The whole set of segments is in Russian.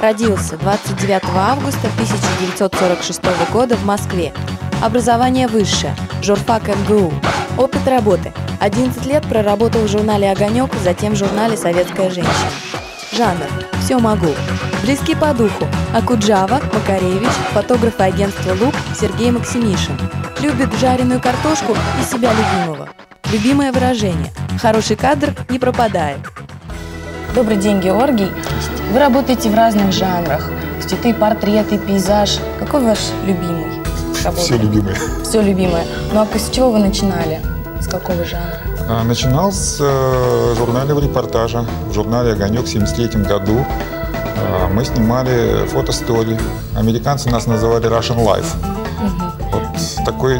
Родился 29 августа 1946 года в Москве. Образование высшее, журфак МГУ. Опыт работы. 11 лет проработал в журнале «Огонек», затем в журнале «Советская женщина». Жанр. Все могу. Близки по духу. Акуджава, Макаревич, фотографы агентства «Лук» Сергей Максимишин. Любит жареную картошку и себя любимого. Любимое выражение. Хороший кадр не пропадает. Добрый день, Георгий. Вы работаете в разных жанрах. Цветы, портреты, пейзаж. Какой ваш любимый? Все любимое. Все любимое. Ну а с чего вы начинали? С какого жанра? Начинал с журнального репортажа. В журнале «Огонек» в 1973 году мы снимали фотостори. Американцы нас называли Russian Life. Вот такой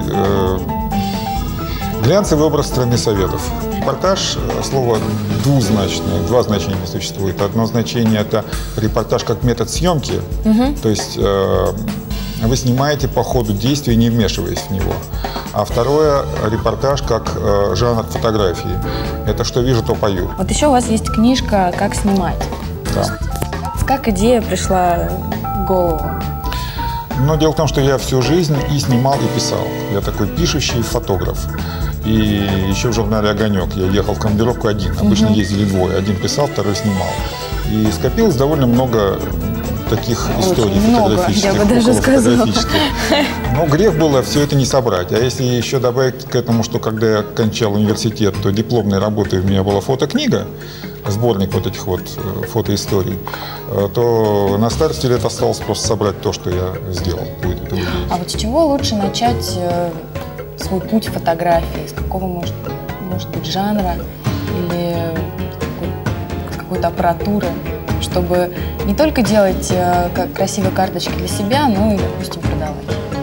глянцевый образ страны Советов. Репортаж, слово двузначное, два значения существует. Одно значение – это репортаж как метод съемки, то есть вы снимаете по ходу действия, не вмешиваясь в него. А второе – репортаж как жанр фотографии. Это что вижу, то пою. Вот еще у вас есть книжка «Как снимать». Да. Как идея пришла в голову? Но дело в том, что я всю жизнь и снимал, и писал. Я такой пишущий фотограф. И еще в журнале «Огонек» я ехал в командировку один. Обычно ездили двое. Один писал, второй снимал. И скопилось довольно много таких историй фотографических, я бы даже сказала. Но грех было все это не собрать. А если еще добавить к этому, что когда я кончал университет, то дипломной работой у меня была фотокнига, сборник вот этих вот фотоисторий, то на старости лет осталось просто собрать то, что я сделал. А вот с чего лучше начать свой путь фотографии? С какого, может быть, жанра или с какой-то аппаратуры, чтобы не только делать красивые карточки для себя, но и, допустим, продавать?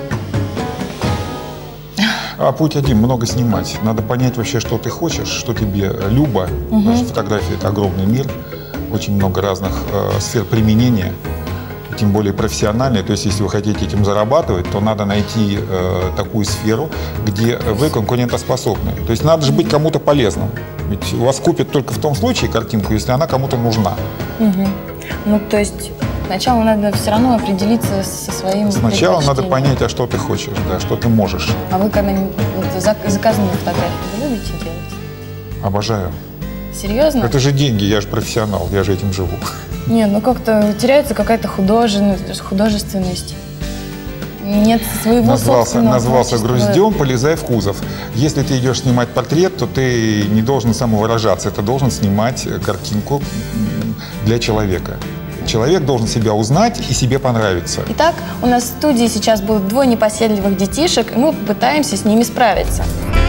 А путь один – много снимать. Надо понять вообще, что ты хочешь, что тебе любо. Потому что фотография – это огромный мир, очень много разных сфер применения, тем более профессиональные. То есть, если вы хотите этим зарабатывать, то надо найти такую сферу, где вы конкурентоспособны. То есть, надо же быть кому-то полезным. Ведь у вас купят только в том случае картинку, если она кому-то нужна. Ну, то есть, сначала надо все равно определиться со своим Сначала надо понять, а что ты хочешь, да, что ты можешь. А вы когда-нибудь заказанные фотографии вы любите делать? Обожаю. Серьезно? Это же деньги, я же профессионал, я же этим живу. Не, ну как-то теряется какая-то художественность. Нет своего собственного Назвался творчества. груздем, полезай в кузов. Если ты идешь снимать портрет, то ты не должен самовыражаться, ты должен снимать картинку для человека. Человек должен себя узнать и себе понравиться. Итак, у нас в студии сейчас будут двое непоседливых детишек, и мы попытаемся с ними справиться.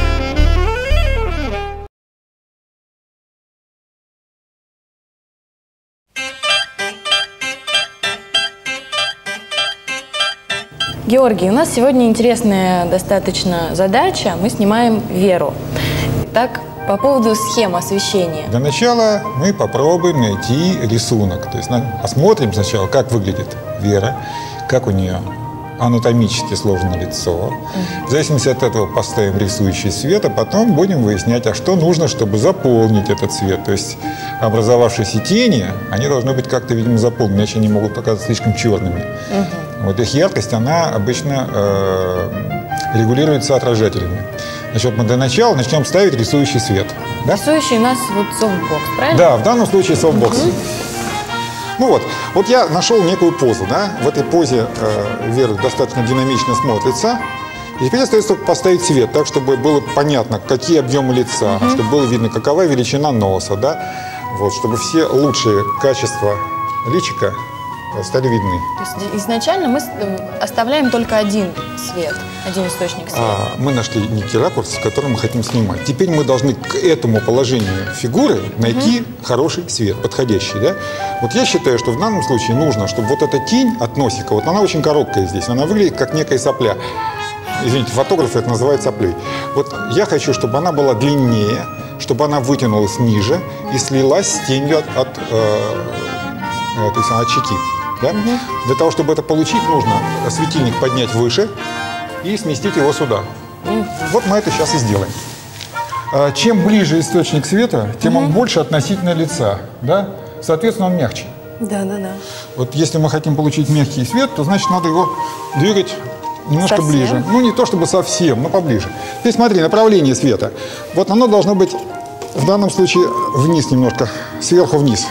Георгий, у нас сегодня интересная достаточно задача. Мы снимаем Веру. Итак, по поводу схемы освещения. Для начала мы попробуем найти рисунок. То есть посмотрим сначала, как выглядит Вера, как у нее анатомически сложено лицо. В зависимости от этого поставим рисующий свет, а потом будем выяснять, а что нужно, чтобы заполнить этот цвет. То есть образовавшиеся тени, они должны быть как-то, видимо, заполнены, иначе они могут показаться слишком черными. Вот их яркость, она обычно регулируется отражателями. Значит, мы для начала начнем ставить рисующий свет. Да? Рисующий у нас вот софтбокс, правильно? Да, в данном случае софтбокс. Ну вот я нашел некую позу, да? В этой позе Вера достаточно динамично смотрится. И теперь остается только поставить цвет, так, чтобы было понятно, какие объемы лица, чтобы было видно, какова величина носа, да? Вот, чтобы все лучшие качества личика стали видны. То есть изначально мы оставляем только один свет, один источник света. Мы нашли некий ракурс, с которым мы хотим снимать. Теперь мы должны к этому положению фигуры найти хороший свет, подходящий. Да? Вот я считаю, что в данном случае нужно, чтобы вот эта тень от носика, вот она очень короткая здесь, она выглядит как некая сопля. Извините, фотографы это называют соплей. Вот я хочу, чтобы она была длиннее, чтобы она вытянулась ниже и слилась с тенью от щеки. Да? Для того, чтобы это получить, нужно светильник поднять выше и сместить его сюда. Вот мы это сейчас и сделаем. Чем ближе источник света, тем он больше относительно лица. Да? Соответственно, он мягче. Да. Вот если мы хотим получить мягкий свет, то значит надо его двигать немножко Совсем? ближе. Ну, не то чтобы совсем, но поближе. Теперь смотри, направление света. Вот оно должно быть в данном случае вниз немножко, сверху вниз.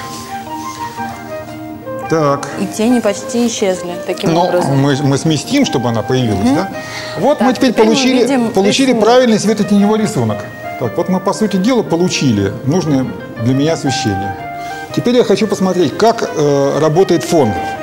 Так. И тени почти исчезли таким Но образом. мы сместим, чтобы она появилась, да? Вот мы теперь теперь мы получили видим рисунок. правильный светотеневой рисунок. Так, вот мы, по сути дела, получили нужное для меня освещение. Теперь я хочу посмотреть, как работает фон.